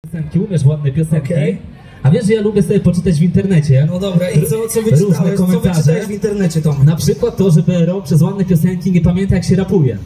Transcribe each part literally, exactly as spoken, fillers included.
Piosenki, umiesz ładne piosenki, okay. A wiesz, że ja lubię sobie poczytać w internecie. No dobra, i co, co wyczytałeś? Co wyczytałeś w internecie, Tomek? Na przykład to, że B R O przez ładne piosenki nie pamięta, jak się rapuje.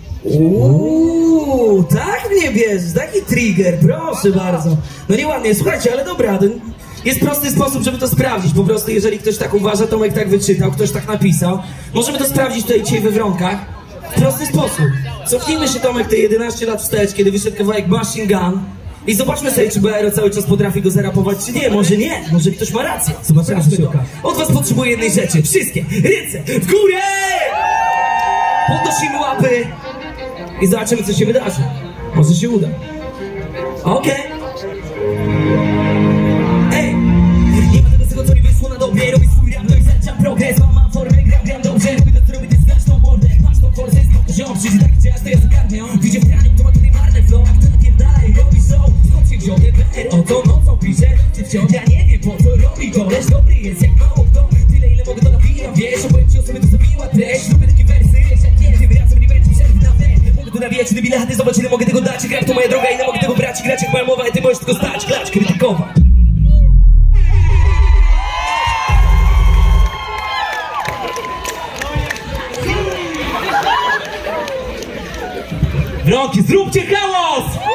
Uuu, tak mnie bierzesz, taki trigger, proszę bardzo. No nieładnie, słuchajcie, ale dobra, jest prosty sposób, żeby to sprawdzić. Po prostu, jeżeli ktoś tak uważa, Tomek tak wyczytał, ktoś tak napisał, możemy to sprawdzić tutaj dzisiaj we Wronkach. W prosty sposób. Cofnijmy się, Tomek, te jedenaście lat wstecz, kiedy wyszedł kawałek Machine Gun. I zobaczmy sobie, czy B R O cały czas potrafi go zarapować, czy nie. Może nie, może ktoś ma rację. Zobaczmy to. Od was potrzebuję jednej rzeczy. Wszystkie ręce w górę! Podnosimy łapy i zobaczymy, co się wydarzy. Może się uda. Okej. Okay. Ej! Nie ma tego, z tego, co nie wyszło na dobie. Robię swój rap, no i zaczam progres. Mam, mam formę, gram, gram dobrze. Robię to, co robię, ty znasz tą mordę. Masz tą forsę, skąd to ziom. Przyjdzie taki czas, to ja zagarnię. Widzicie w kranie, to ma tutaj marne flow. A kto napierdalaj, robi show. Skąd się wziął ten B R O, to nocą pisze. Czy wciąż ja nie wiem, po co robi to. Lecz dobry jest jak mało kto. Tyle, ile mogę, to nawijam, wiesz. Opowiem ci o sobie, to co miła treść. Lubię takie wersy, jak nie. Tym razem nie będzie przerwy na wek. Mogę tu nawijać, ty bilety, zobacz, ile mogę tego dać. Gra to moja droga, ile mogę tego brać. Grać jak moja mowa, i ty możesz tylko stać, grać, krytykować. Wronki, zróbcie hałas!